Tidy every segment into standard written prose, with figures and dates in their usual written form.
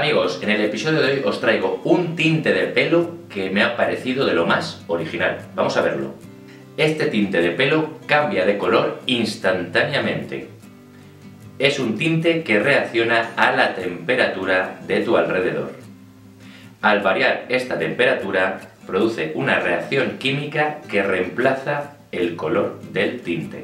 Amigos, en el episodio de hoy os traigo un tinte de pelo que me ha parecido de lo más original. Vamos a verlo. Este tinte de pelo cambia de color instantáneamente. Es un tinte que reacciona a la temperatura de tu alrededor. Al variar esta temperatura, produce una reacción química que reemplaza el color del tinte.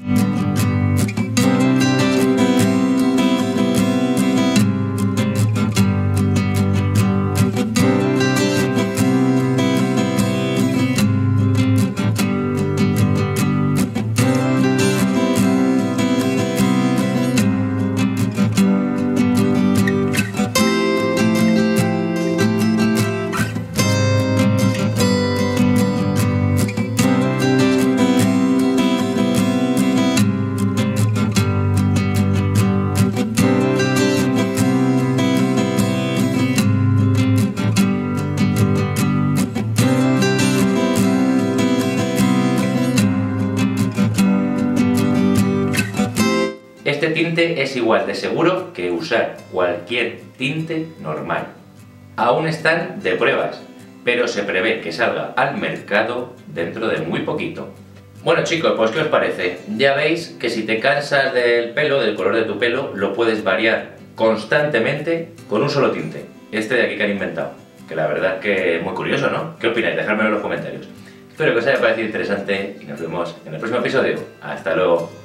Este tinte es igual de seguro que usar cualquier tinte normal. Aún están de pruebas, pero se prevé que salga al mercado dentro de muy poquito. Bueno chicos, pues ¿qué os parece? Ya veis que si te cansas del pelo, del color de tu pelo, lo puedes variar constantemente con un solo tinte. Este de aquí que han inventado. Que la verdad que es muy curioso, ¿no? ¿Qué opináis? Dejadmelo en los comentarios. Espero que os haya parecido interesante y nos vemos en el próximo episodio. Hasta luego.